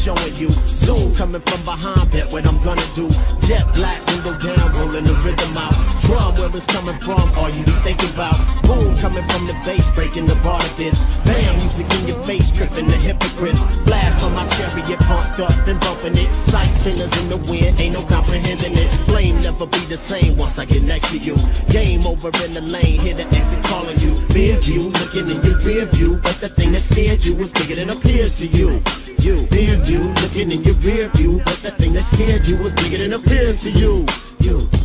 showing you. Zoom coming from behind, bet what I'm gonna do. Jet black, window down, rolling the rhythm out. Drum, where it's coming from, all you be thinking about. Boom, coming from the bass, breaking the bar bits. Bam, music in your face, tripping the hypocrites. Blast from my chariot, pumped up and bumping it. Sight spinners in the wind, ain't no comprehending it. Flame never be the same once I get next to you. Game over in the lane, hear the exit calling you. Rear view, looking in your rear view, but the thing that scared you was bigger than appeared to you. Rear view, looking in your rear view, but the thing that scared you was bigger than appeared to you.